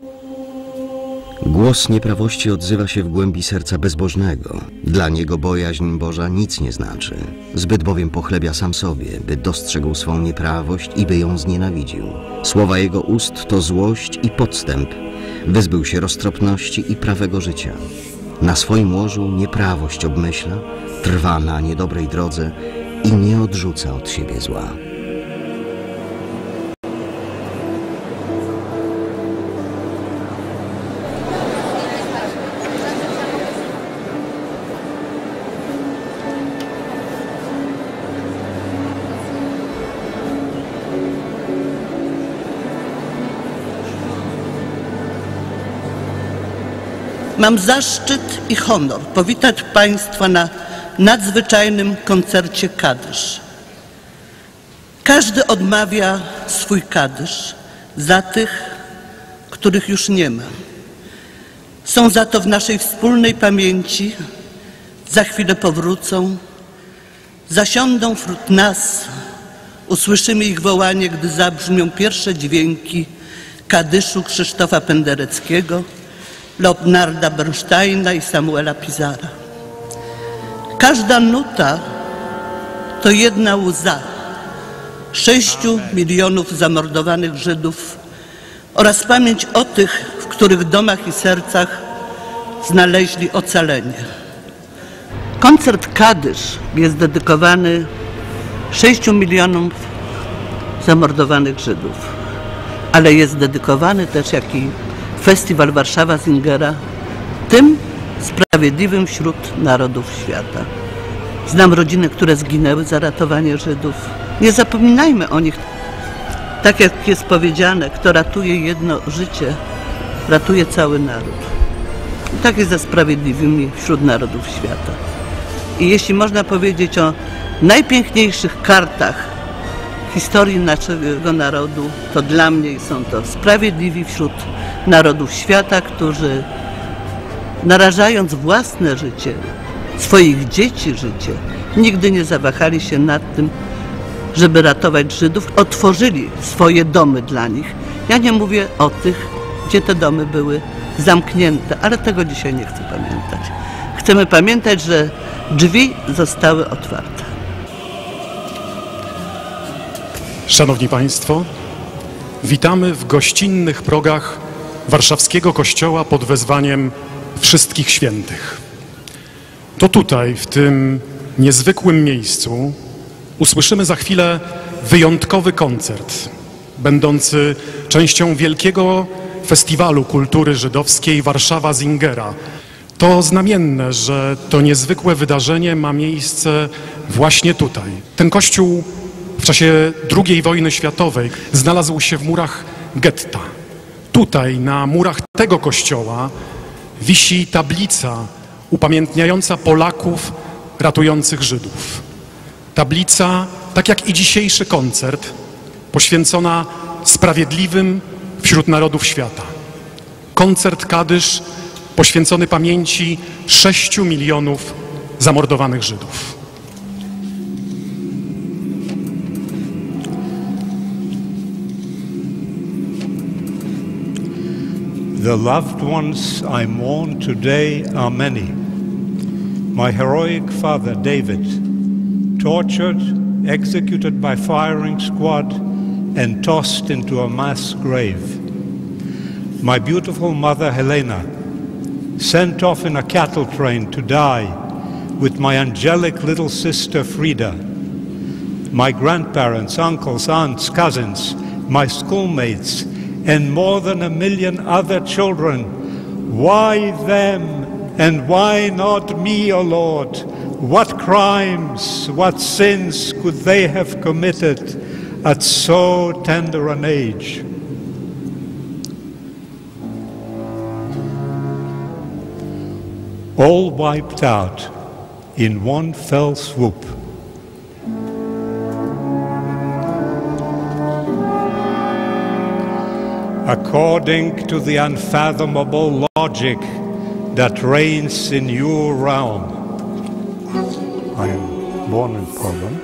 Głos nieprawości odzywa się w głębi serca bezbożnego. Dla niego bojaźń Boża nic nie znaczy. Zbyt bowiem pochlebia sam sobie, by dostrzegł swą nieprawość i by ją znienawidził. Słowa jego ust to złość i podstęp. Wyzbył się roztropności i prawego życia. Na swoim łożu nieprawość obmyśla, trwa na niedobrej drodze i nie odrzuca od siebie zła. Mam zaszczyt i honor powitać Państwa na nadzwyczajnym koncercie Kadysz. Każdy odmawia swój Kadysz za tych, których już nie ma. Są za to w naszej wspólnej pamięci, za chwilę powrócą, zasiądą wśród nas, usłyszymy ich wołanie, gdy zabrzmią pierwsze dźwięki Kadyszu Krzysztofa Pendereckiego, Leonarda Bernsteina i Samuela Pizarra. Każda nuta to jedna łza 6 milionów zamordowanych Żydów oraz pamięć o tych, w których domach i sercach znaleźli ocalenie. Koncert Kadysz jest dedykowany 6 milionom zamordowanych Żydów, ale jest dedykowany też, jak i Festiwal Warszawa Singera, tym sprawiedliwym wśród narodów świata. Znam rodziny, które zginęły za ratowanie Żydów. Nie zapominajmy o nich. Tak jak jest powiedziane, kto ratuje jedno życie, ratuje cały naród. I tak jest ze sprawiedliwymi wśród narodów świata. I jeśli można powiedzieć o najpiękniejszych kartach historii naszego narodu, to dla mnie są to sprawiedliwi wśród narodów świata, którzy narażając własne życie, swoich dzieci życie, nigdy nie zawahali się nad tym, żeby ratować Żydów, otworzyli swoje domy dla nich. Ja nie mówię o tych, gdzie te domy były zamknięte, ale tego dzisiaj nie chcę pamiętać. Chcemy pamiętać, że drzwi zostały otwarte. Szanowni Państwo, witamy w gościnnych progach warszawskiego kościoła pod wezwaniem Wszystkich Świętych. To tutaj, w tym niezwykłym miejscu, usłyszymy za chwilę wyjątkowy koncert, będący częścią wielkiego festiwalu kultury żydowskiej Warszawa Singera. To znamienne, że to niezwykłe wydarzenie ma miejsce właśnie tutaj. Ten kościół w czasie II wojny światowej znalazł się w murach getta. Tutaj, na murach tego kościoła, wisi tablica upamiętniająca Polaków ratujących Żydów. Tablica, tak jak i dzisiejszy koncert, poświęcona sprawiedliwym wśród narodów świata. Koncert Kadysz poświęcony pamięci 6 milionów zamordowanych Żydów. The loved ones I mourn today are many. My heroic father, David, tortured, executed by firing squad, and tossed into a mass grave. My beautiful mother, Helena, sent off in a cattle train to die with my angelic little sister, Frida. My grandparents, uncles, aunts, cousins, my schoolmates, and more than 1 million other children. Why them, and why not me, O Lord? What crimes, what sins could they have committed at so tender an age? All wiped out in one fell swoop. According to the unfathomable logic that reigns in your realm. I am born in Poland.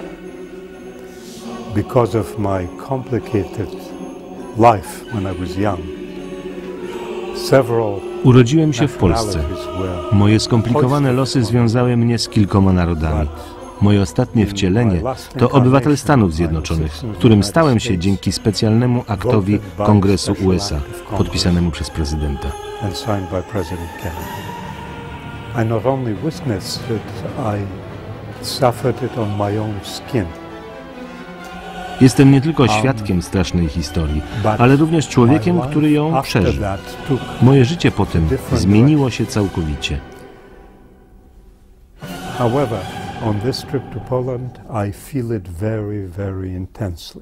Because of my complicated life when I was young, Urodziłem się w Polsce. Moje skomplikowane losy związały mnie z kilkoma narodami. Moje ostatnie wcielenie to obywatel Stanów Zjednoczonych, którym stałem się dzięki specjalnemu aktowi Kongresu USA, podpisanemu przez prezydenta. Jestem nie tylko świadkiem strasznej historii, ale również człowiekiem, który ją przeżył. Moje życie potem zmieniło się całkowicie. On this trip to Poland, I feel it very, very intensely.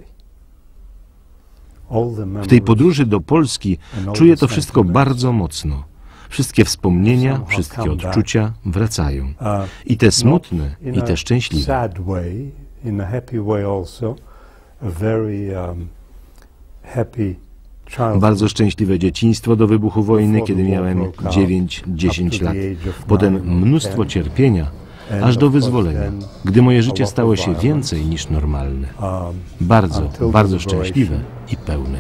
W tej podróży do Polski czuję to wszystko bardzo mocno. Wszystkie wspomnienia, wszystkie odczucia wracają. I te smutne, i te szczęśliwe. Bardzo szczęśliwe dzieciństwo do wybuchu wojny, kiedy miałem 9-10 lat. Potem mnóstwo cierpienia, aż do wyzwolenia, gdy moje życie stało się więcej niż normalne. Bardzo, bardzo szczęśliwe i pełne.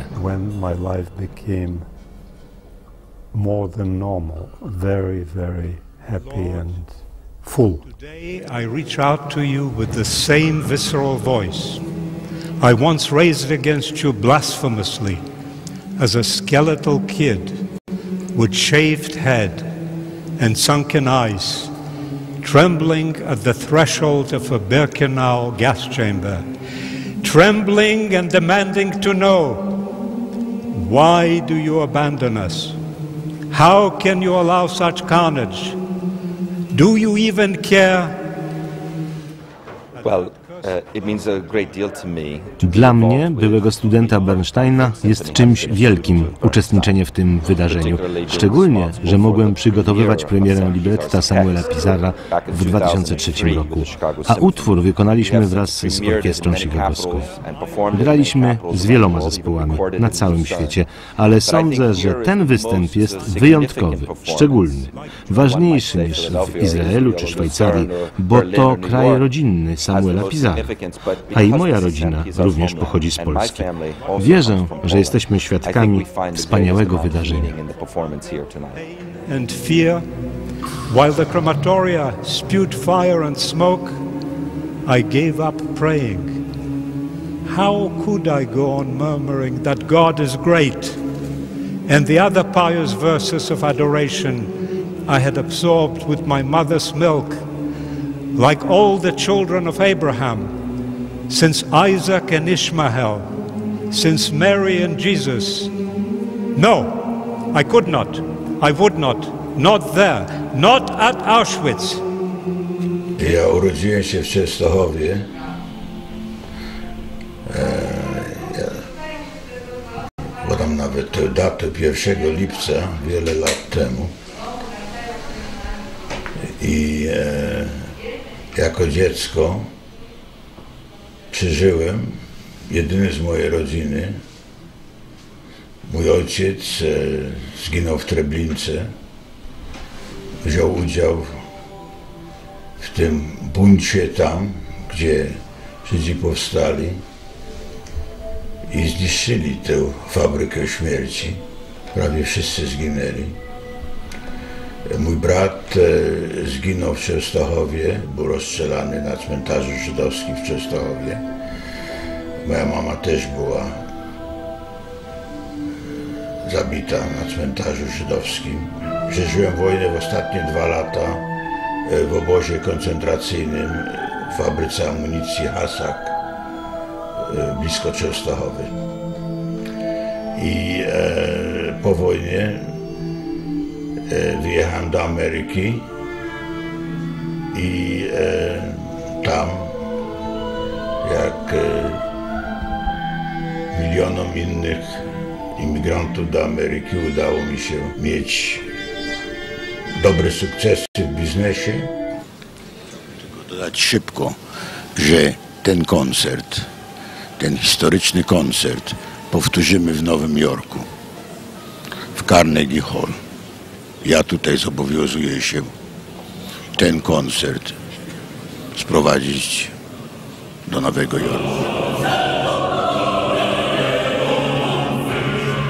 Today I reach out to you with the same visceral voice I once raised against you blasphemously as a skeletal kid with shaved head and sunken eyes, trembling at the threshold of a Birkenau gas chamber, trembling and demanding to know, why do you abandon us? How can you allow such carnage? Do you even care? Well, it means a great deal to me. Dla mnie, byłego studenta Bernsteina, jest czymś wielkim uczestniczenie w tym wydarzeniu. Szczególnie, że mogłem przygotowywać premierę libretta Samuela Pizarra w 2003 roku. A utwór wykonaliśmy wraz z orkiestrą chicagowską. Graliśmy z wieloma zespołami na całym świecie, ale sądzę, że ten występ jest wyjątkowy, szczególny, ważniejszy niż w Izraelu czy Szwajcarii, bo to kraj rodzinny Samuela Pizarra. A i moja rodzina również pochodzi z Polski. Wierzę, że jesteśmy świadkami wspaniałego wydarzenia. And fear, while the crematoria spewed fire and smoke, I gave up praying. How could I go on murmuring that God is great? And the other pious verses of adoration I had absorbed with my mother's milk, like all the children of Abraham, since Isaac and Ishmael, since Mary and Jesus. No, I could not, I would not there, not at Auschwitz. Ja urodziłem się w Częstochowie. Podam nawet tę datę 1 lipca, wiele lat temu. I jako dziecko przeżyłem, jedyny z mojej rodziny, mój ojciec zginął w Treblince, wziął udział w tym buncie tam, gdzie Żydzi powstali i zniszczyli tę fabrykę śmierci. Prawie wszyscy zginęli. Mój brat zginął w Częstochowie, był rozstrzelany na cmentarzu żydowskim w Częstochowie. Moja mama też była zabita na cmentarzu żydowskim. Przeżyłem wojnę w ostatnie 2 lata w obozie koncentracyjnym w fabryce amunicji Hasak blisko Częstochowy. I po wojnie wyjechałem do Ameryki i tam, jak milionom innych imigrantów do Ameryki, udało mi się mieć dobre sukcesy w biznesie. Tylko dodać szybko, że ten koncert, ten historyczny koncert powtórzymy w Nowym Jorku, w Carnegie Hall. Ja tutaj zobowiązuję się ten koncert sprowadzić do Nowego Jorku.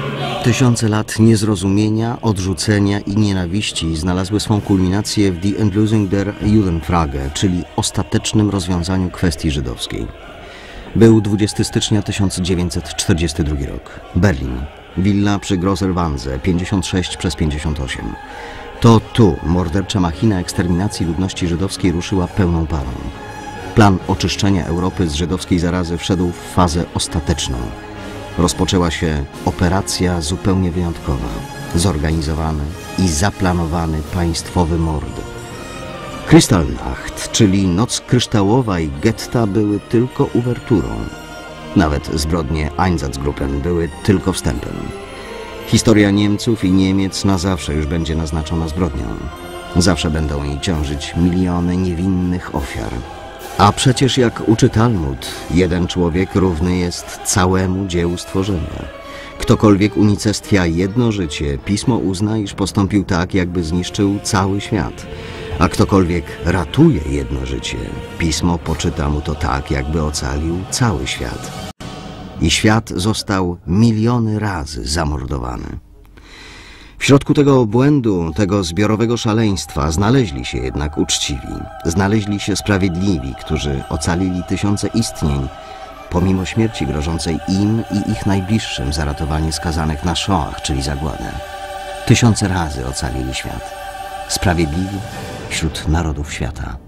Tysiące lat niezrozumienia, odrzucenia i nienawiści znalazły swą kulminację w Die Endlösung der Judenfrage, czyli ostatecznym rozwiązaniu kwestii żydowskiej. Był 20 stycznia 1942 rok. Berlin. Willa przy Grosser-Wannsee, 56/58. To tu mordercza machina eksterminacji ludności żydowskiej ruszyła pełną parą. Plan oczyszczenia Europy z żydowskiej zarazy wszedł w fazę ostateczną. Rozpoczęła się operacja zupełnie wyjątkowa, zorganizowany i zaplanowany państwowy mord. Kristallnacht, czyli Noc Kryształowa i getta były tylko uwerturą. Nawet zbrodnie Einsatzgruppen były tylko wstępem. Historia Niemców i Niemiec na zawsze już będzie naznaczona zbrodnią. Zawsze będą jej ciążyć miliony niewinnych ofiar. A przecież jak uczy Talmud, jeden człowiek równy jest całemu dziełu stworzenia. Ktokolwiek unicestwia jedno życie, Pismo uzna, iż postąpił tak, jakby zniszczył cały świat. A ktokolwiek ratuje jedno życie, Pismo poczyta mu to tak, jakby ocalił cały świat. I świat został miliony razy zamordowany. W środku tego obłędu, tego zbiorowego szaleństwa znaleźli się jednak uczciwi, znaleźli się sprawiedliwi, którzy ocalili tysiące istnień, pomimo śmierci grożącej im i ich najbliższym za ratowanie skazanych na Shoah, czyli zagładę. Tysiące razy ocalili świat. Sprawiedliwi wśród narodów świata.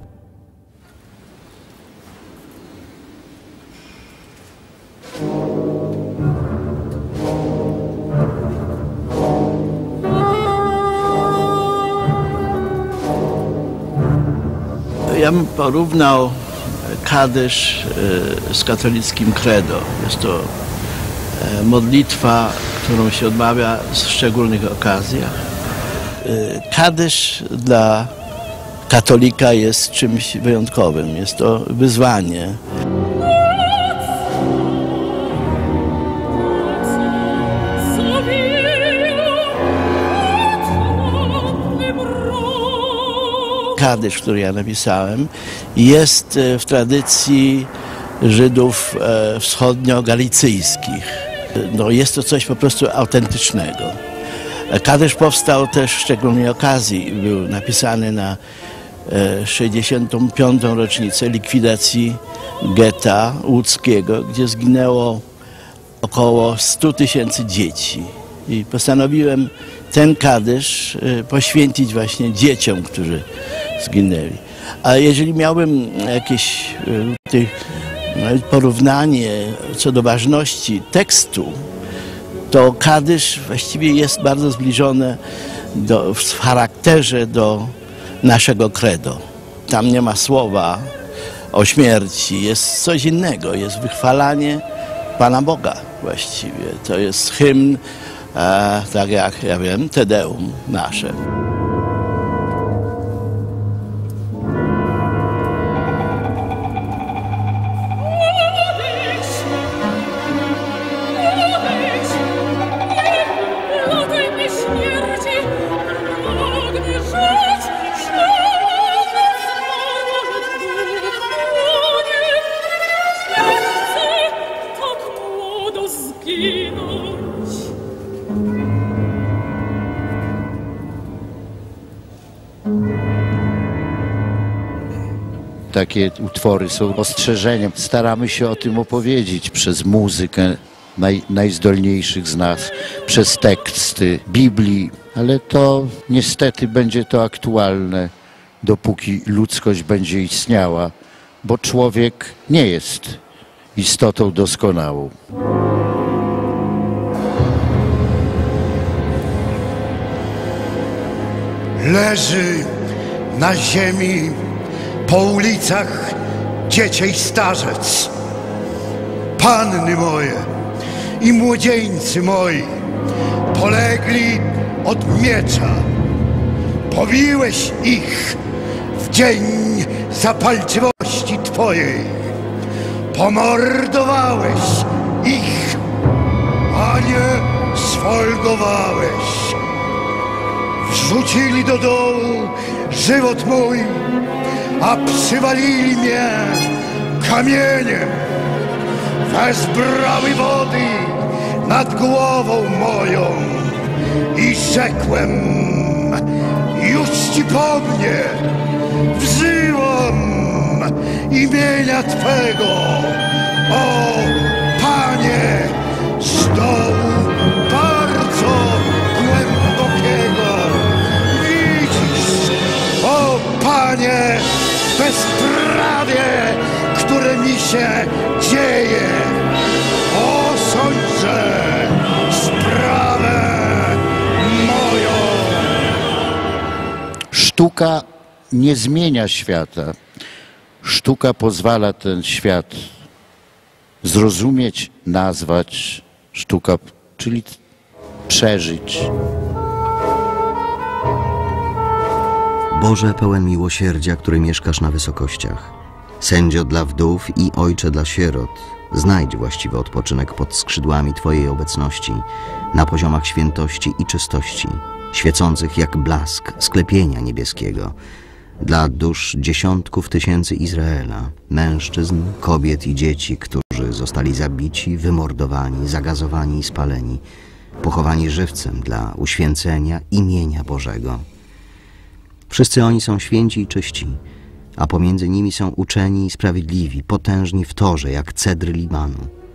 Ja bym porównał kadysz z katolickim credo. Jest to modlitwa, którą się odmawia w szczególnych okazjach. Kadysz dla katolika jest czymś wyjątkowym. Jest to wyzwanie. Kadysz, który ja napisałem, jest w tradycji Żydów wschodnio-galicyjskich. No, jest to coś po prostu autentycznego. Kadysz powstał też w szczególnej okazji. Był napisany na 65. rocznicę likwidacji getta łódzkiego, gdzie zginęło około 100 000 dzieci. I postanowiłem ten kadysz poświęcić właśnie dzieciom, którzy zginęli. A jeżeli miałbym jakieś porównanie co do ważności tekstu, to kadysz właściwie jest bardzo zbliżony w charakterze do naszego credo. Tam nie ma słowa o śmierci, jest coś innego, jest wychwalanie Pana Boga właściwie. To jest hymn, tak jak ja wiem, Te Deum nasze. Takie utwory są ostrzeżeniem. Staramy się o tym opowiedzieć przez muzykę najzdolniejszych z nas, przez teksty Biblii, ale to niestety będzie to aktualne, dopóki ludzkość będzie istniała, bo człowiek nie jest istotą doskonałą. Leży na ziemi po ulicach dziecię i starzec, panny moje i młodzieńcy moi, polegli od miecza. Pobiłeś ich w dzień zapalczywości Twojej, pomordowałeś ich, a nie sfolgowałeś. Wrzucili do dołu żywot mój, a przywalili mnie kamieniem. Wezbrały wody nad głową moją i rzekłem: już Ci po mnie wzywam imienia Twego, o Panie, z dołu bardzo głębokiego. Widzisz, o Panie, bezprawie, które mi się dzieje. Osądźże sprawę moją. Sztuka nie zmienia świata. Sztuka pozwala ten świat zrozumieć, nazwać. Sztuka, czyli przeżyć. Boże pełen miłosierdzia, który mieszkasz na wysokościach, sędzio dla wdów i ojcze dla sierot, znajdź właściwy odpoczynek pod skrzydłami Twojej obecności, na poziomach świętości i czystości, świecących jak blask sklepienia niebieskiego, dla dusz dziesiątków tysięcy Izraela, mężczyzn, kobiet i dzieci, którzy zostali zabici, wymordowani, zagazowani i spaleni, pochowani żywcem dla uświęcenia imienia Bożego. Wszyscy oni są święci i czyści, a pomiędzy nimi są uczeni i sprawiedliwi, potężni w torze, jak cedry Libanu.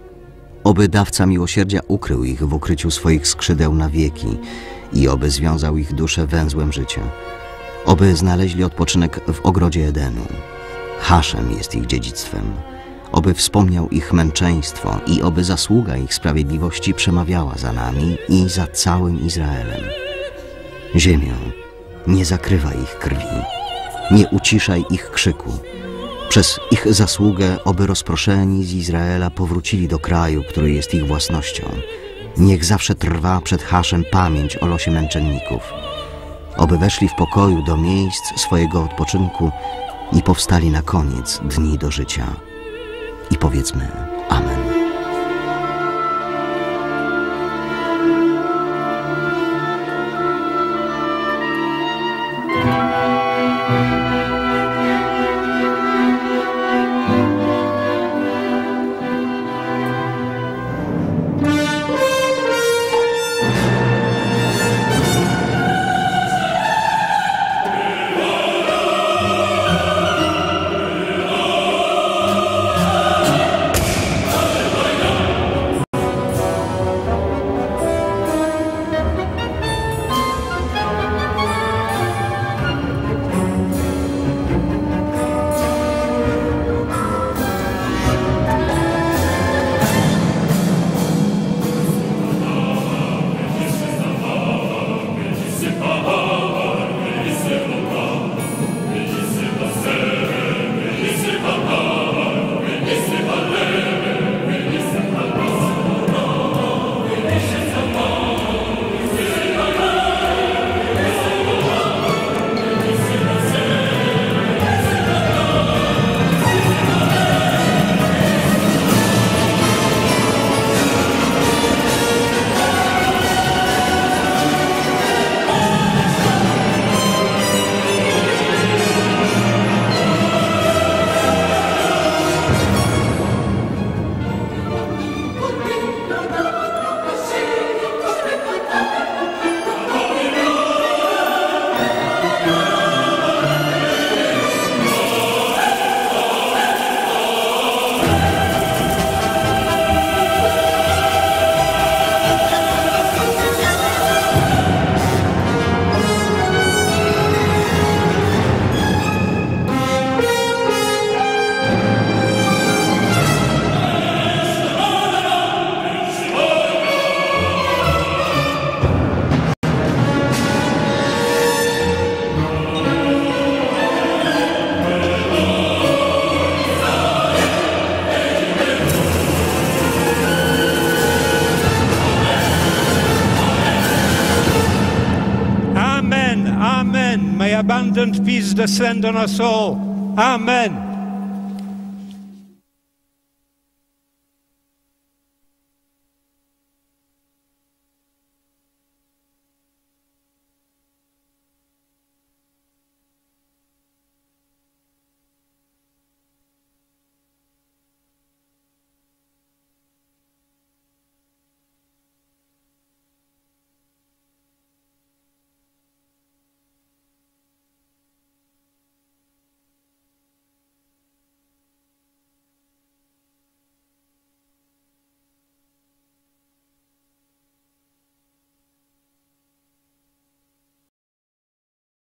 Oby dawca miłosierdzia ukrył ich w ukryciu swoich skrzydeł na wieki i oby związał ich duszę węzłem życia. Oby znaleźli odpoczynek w ogrodzie Edenu. Haszem jest ich dziedzictwem. Oby wspomniał ich męczeństwo i oby zasługa ich sprawiedliwości przemawiała za nami i za całym Izraelem. Ziemią, nie zakrywaj ich krwi, nie uciszaj ich krzyku. Przez ich zasługę oby rozproszeni z Izraela powrócili do kraju, który jest ich własnością. Niech zawsze trwa przed Haszem pamięć o losie męczenników. Oby weszli w pokoju do miejsc swojego odpoczynku i powstali na koniec dni do życia. I powiedzmy Amen. May abundant peace descend on us all. Amen.